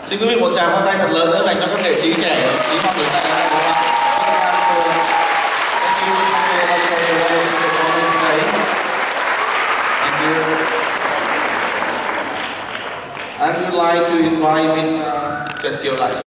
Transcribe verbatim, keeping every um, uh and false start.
Xin quý vị một tràng pháo tay thật lớn nữa dành cho các nghệ sĩ trẻ, nghệ sĩ Phong Tử tại đây. I would like to invite Miss Trần Kiều lại.